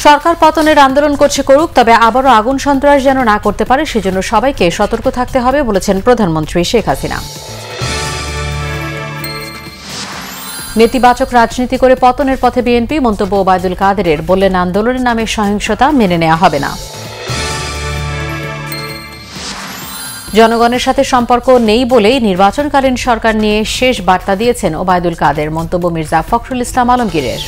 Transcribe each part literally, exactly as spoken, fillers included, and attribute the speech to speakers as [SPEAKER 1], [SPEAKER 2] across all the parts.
[SPEAKER 1] সরকার পতনের আন্দোলন করছে করুক, তবে আবারও আগুন সন্ত্রাস যেন না করতে পারে সেজন্য সবাইকে সতর্ক থাকতে হবে বলেছেন প্রধানমন্ত্রী শেখ হাসিনা। নেতিবাচক রাজনীতি করে পতনের পথে বিএনপি, মন্তব্য ওবায়দুল কাদেরের, বললেন আন্দোলনের নামে সহিংসতা মেনে নেওয়া হবে না। জনগণের সাথে সম্পর্ক নেই বলেই নির্বাচনকালীন সরকার নিয়ে শেষ বার্তা দিয়েছেন ওবায়দুল কাদের, মন্তব্য মির্জা ফখরুল ইসলাম আলমগীরের।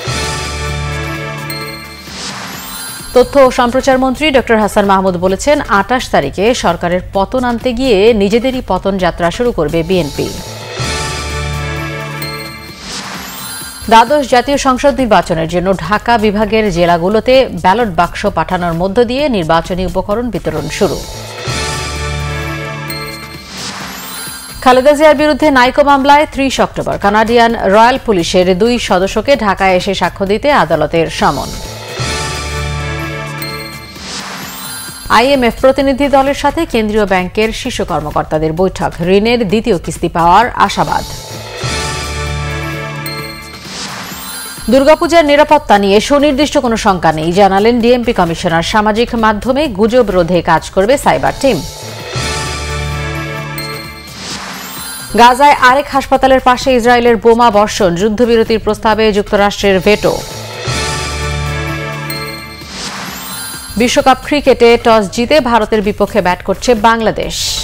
[SPEAKER 1] তথ্য ও সম্প্রচার মন্ত্রী ডক্টর হাসান মাহমুদ বলেছেন, আটাশ তারিখে সরকারের পতন আনতে গিয়ে নিজেদেরই পতন যাত্রা শুরু করবে বিএনপি। দ্বাদশ জাতীয় সংসদ নির্বাচনের জন্য ঢাকা বিভাগের জেলাগুলোতে ব্যালট বাক্স পাঠানোর মধ্য দিয়ে নির্বাচনী উপকরণ বিতরণ শুরু। খালেদা জিয়ার বিরুদ্ধে নাইকো মামলায় ত্রিশ অক্টোবর কানাডিয়ান রয়্যাল পুলিশের দুই সদস্যকে ঢাকায় এসে সাক্ষ্য দিতে আদালতের সমন। আইএমএফ প্রতিনিধি দলের সাথে কেন্দ্রীয় ব্যাংকের শীর্ষ কর্মকর্তাদের বৈঠক, ঋণের দ্বিতীয় কিস্তি পাওয়ার আশাবাদ। দুর্গাপূজার নিরাপত্তা নিয়ে সুনির্দিষ্ট কোনো শঙ্কা নেই, জানালেন ডিএমপি কমিশনার। সামাজিক মাধ্যমে গুজব রোধে কাজ করবে সাইবার টিম। গাজায় আরেক হাসপাতালের পাশে ইসরায়েলের বোমা বর্ষণ, যুদ্ধবিরতির প্রস্তাবে যুক্তরাষ্ট্রের ভেটো। বিশ্বকাপ ক্রিকেটে টস জিতে ভারতের বিপক্ষে ব্যাট করছে বাংলাদেশ।